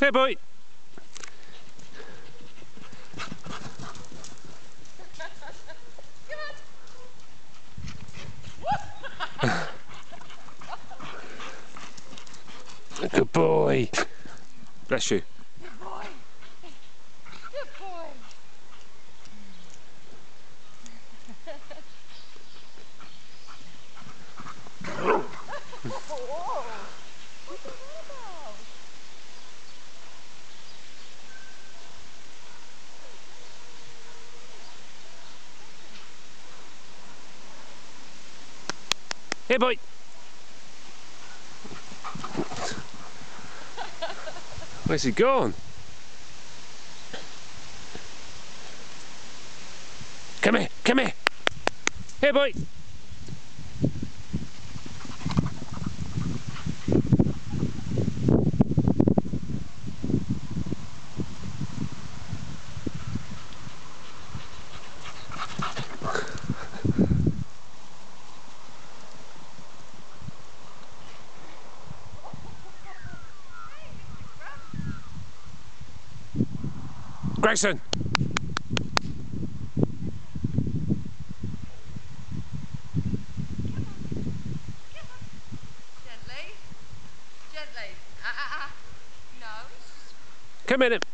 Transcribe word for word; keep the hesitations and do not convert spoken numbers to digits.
Hey, boy. Good boy. Bless you. Good boy. Good boy. Whoa. What's that about? Hey, boy. Where's he gone? Come here, come here. Hey, boy. Grayson. Gently. Gently. Ah, ah, ah. No. Come in.